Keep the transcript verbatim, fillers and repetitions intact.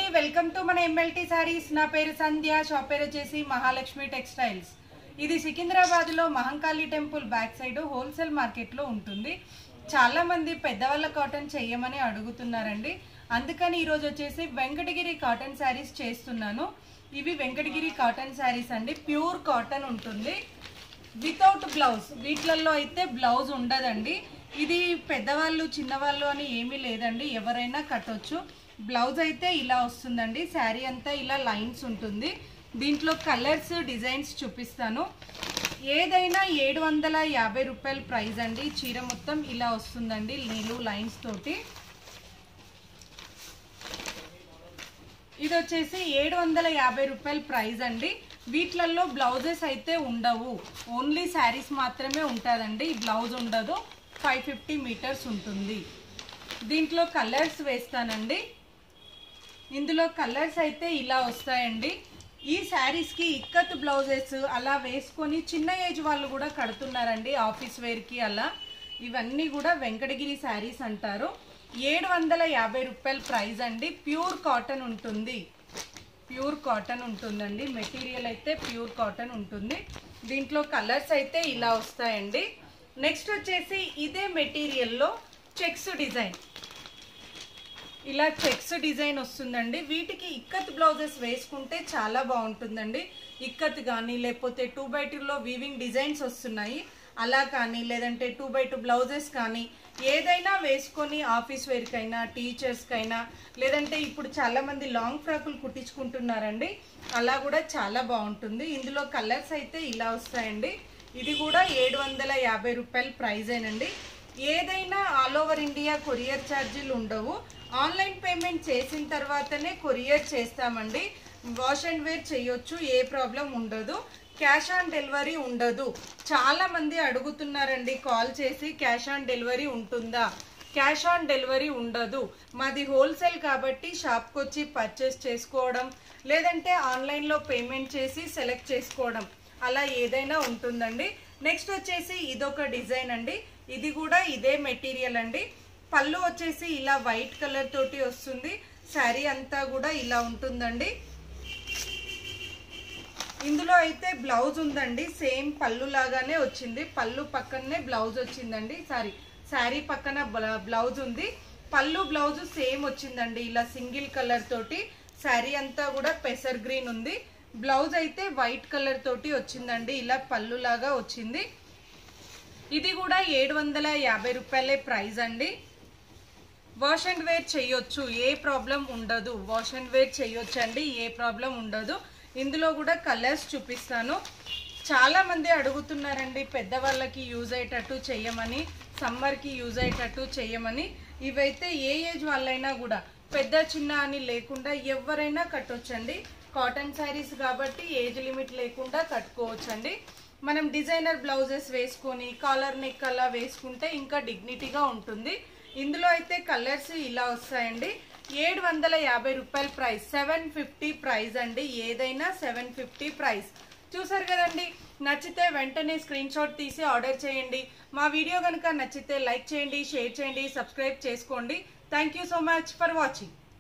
Welcome to మన MLT sarees. నా పేరు సంధ్య, షాప్ పేరు వచ్చేసి మహాలక్ష్మి టెక్స్టైల్స్. ఇది సికింద్రాబాద్ లో Mahankali temple back side wholesale market లో ఉంటుంది. చాలా మంది పెద్దవాళ్ళ కాటన్ చెయ్యమని అడుగుతున్నారండి. అందుకని ఈ రోజు వచ్చేసి వెంకటగిరి కాటన్ సారీస్ చేస్తున్నాను. ఇవి వెంకటగిరి కాటన్ సారీస్ అండి, ప్యూర్ కాటన్ ఉంటుంది వితౌట్ బ్లౌజ్. వీటిలలో అయితే బ్లౌజ్ ఉండదండి. ఇది పెద్దవాళ్ళు చిన్నవాళ్ళు అని ఏమీ లేదండి, ఎవరైనా కట్టొచ్చు. బ్లౌజ్ అయితే ఇలా వస్తుందండి. శారీ అంతా ఇలా లైన్స్ ఉంటుంది. దీంట్లో కలర్స్ డిజైన్స్ చూపిస్తాను. ఏదైనా ఏడు వందల యాభై రూపాయల ప్రైస్ అండి. చీర మొత్తం ఇలా వస్తుందండి నిలువు లైన్స్ తోటి. ఇది వచ్చేసి ఏడు వందల యాభై రూపాయల ప్రైస్ అండి. వీటిలలో బ్లౌజెస్ అయితే ఉండవు, ఓన్లీ శారీస్ మాత్రమే ఉంటుందండి. బ్లౌజ్ ఉండదు. ఫైవ్ ఫిఫ్టీ మీటర్స్ ఉంటుంది. దీంట్లో కలర్స్ వేస్తానండి. ఇందులో కలర్స్ అయితే ఇలా వస్తాయండి. ఈ శారీస్కి ఇక్కత్ బ్లౌజెస్ అలా వేసుకొని చిన్న ఏజ్ వాళ్ళు కూడా కడుతున్నారండి, ఆఫీస్ వేర్కి అలా. ఇవన్నీ కూడా వెంకటగిరి శారీస్ అంటారు. ఏడు వందల యాభై రూపాయల ప్రైస్ అండి. ప్యూర్ కాటన్ ఉంటుంది, ప్యూర్ కాటన్ ఉంటుందండి. మెటీరియల్ అయితే ప్యూర్ కాటన్ ఉంటుంది. దీంట్లో కలర్స్ అయితే ఇలా వస్తాయండి. నెక్స్ట్ వచ్చేసి ఇదే మెటీరియల్లో చెక్స్ డిజైన్, ఇలా చెక్స్ డిజైన్ వస్తుందండి. వీటికి ఇక్కత్ బ్లౌజెస్ వేసుకుంటే చాలా బాగుంటుందండి. ఇక్కత్ కానీ లేకపోతే టూ బై టూలో వీవింగ్ డిజైన్స్ వస్తున్నాయి, అలా కానీ లేదంటే టూ బై టూ బ్లౌజెస్ కానీ ఏదైనా వేసుకొని ఆఫీస్ వేర్కైనా టీచర్స్కైనా లేదంటే ఇప్పుడు చాలామంది లాంగ్ ఫ్రాకులు కుట్టించుకుంటున్నారండి, అలా కూడా చాలా బాగుంటుంది. ఇందులో కలర్స్ అయితే ఇలా వస్తాయండి. ఇది కూడా ఏడు వందల యాభై రూపాయల ప్రైజేనండి. ఏదైనా ఆల్ ఓవర్ ఇండియా కొరియర్ ఛార్జీలు ఉండవు. ఆన్లైన్ పేమెంట్ చేసిన తర్వాతనే కొరియర్ చేస్తామండి. వాష్ అండ్ వేర్ చేయొచ్చు, ఏ ప్రాబ్లం ఉండదు. క్యాష్ ఆన్ డెలివరీ ఉండదు. చాలా మంది అడుగుతున్నారండి కాల్ చేసి, క్యాష్ ఆన్ డెలివరీ ఉంటుందా? క్యాష్ ఆన్ డెలివరీ ఉండదు. మాది హోల్సేల్ కాబట్టి షాప్కి వచ్చి పర్చేస్ చేసుకోవడం లేదంటే ఆన్లైన్లో పేమెంట్ చేసి సెలెక్ట్ చేసుకోవడం అలా ఏదైనా ఉంటుందండి. నెక్స్ట్ వచ్చేసి ఇదొక డిజైన్ అండి. ఇది కూడా ఇదే మెటీరియల్ అండి. పళ్ళు వచ్చేసి ఇలా వైట్ కలర్ తోటి వస్తుంది. శారీ అంతా కూడా ఇలా ఉంటుందండి. ఇందులో అయితే బ్లౌజ్ ఉందండి, సేమ్ పళ్ళు లాగానే వచ్చింది. పళ్ళు పక్కనే బ్లౌజ్ వచ్చిందండి. సారీ, శారీ పక్కన బ్లౌజ్ ఉంది. పళ్ళు బ్లౌజ్ సేమ్ వచ్చిందండి, ఇలా సింగిల్ కలర్ తోటి. శారీ అంతా కూడా పెసర్ గ్రీన్ ఉంది. బ్లౌజ్ అయితే వైట్ కలర్ తోటి వచ్చిందండి, ఇలా పళ్ళు లాగా వచ్చింది. ఇది కూడా ఏడు వందల యాభై రూపాయలే ప్రైస్ అండి. వాష్ అండ్ వేర్ చేయొచ్చు, ఏ ప్రాబ్లం ఉండదు. వాష్ అండ్ వేర్ చేయొచ్చు అండి, ఏ ప్రాబ్లం ఉండదు. ఇందులో కూడా కలర్స్ చూపిస్తాను. చాలా మంది అడుగుతున్నారండి పెద్దవాళ్ళకి యూజ్ అయ్యేటట్టు చెయ్యమని, సమ్మర్కి యూజ్ అయ్యేటట్టు చెయ్యమని. ఇవైతే ఏ ఏజ్ వాళ్ళైనా కూడా పెద్ద చిన్న అని లేకుండా ఎవరైనా కట్టొచ్చండి. కాటన్ శారీస్ కాబట్టి ఏజ్ లిమిట్ లేకుండా కట్టుకోవచ్చండి. మనం డిజైనర్ బ్లౌజెస్ వేసుకొని కాలర్ నెక్ అలా వేసుకుంటే ఇంకా డిగ్నిటీగా ఉంటుంది. ఇందులో అయితే కలర్స్ ఇలా వస్తాయండి. ఏడు వందల యాభై రూపాయల ప్రైస్, సెవెన్ ఫిఫ్టీ ప్రైస్ అండి. ఏదైనా సెవెన్ ఫిఫ్టీ ప్రైస్. చూసారు కదండి, నచ్చితే వెంటనే స్క్రీన్ షాట్ తీసి ఆర్డర్ చేయండి. మా వీడియో కనుక నచ్చితే లైక్ చేయండి, షేర్ చేయండి, సబ్స్క్రైబ్ చేసుకోండి. Thank you so much for watching.